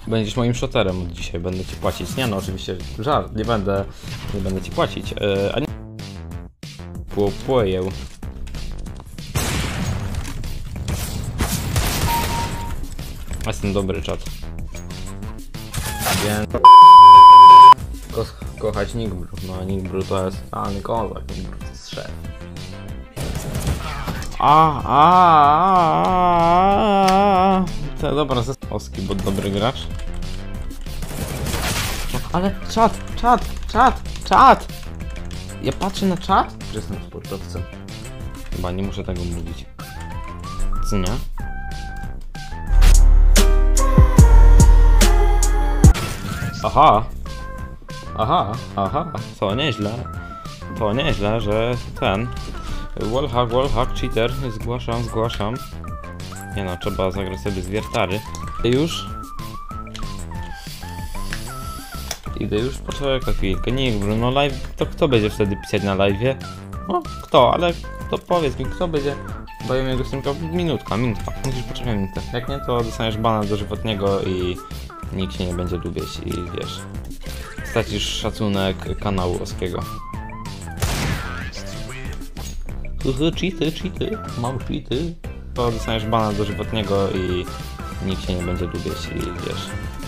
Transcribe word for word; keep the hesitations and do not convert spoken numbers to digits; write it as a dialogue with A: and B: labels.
A: Będziesz moim shoterem od dzisiaj, będę ci płacić. Nie no, oczywiście, żart, nie będę, nie będę ci płacić. Yy, a nie... Płoję. Jestem dobry, czat. Więc... Ko kochać Nigbru. No, Nigbru to jest totalny kozak. Nigbru to jest szef. A, a, a, a. To dobra, oski, bo dobry gracz. Ale czat, czat, czat, czat! Ja patrzę na czat? Że jestem sportowcem. Chyba nie muszę tego mówić. Co nie? Aha! Aha, aha, to nieźle. To nieźle, że ten... Wallhack, wallhack, cheater. Zgłaszam, zgłaszam. Nie no, trzeba zagrać sobie z wiertary. Już? Idę już, poczekaj chwilkę, nie no live, to kto będzie wtedy pisać na live'ie? No, kto, ale to powiedz mi, kto będzie bawił jego streamka? Minutka, minutka, musisz poczekać minutę. Jak nie, to dostaniesz bana dożywotniego i nikt się nie będzie lubić i wiesz, stracisz szacunek kanału Oskiego. Huhu, cheaty, cheaty, mam cheaty. To dostaniesz bana dożywotniego i nikt się nie będzie lubić i wiesz.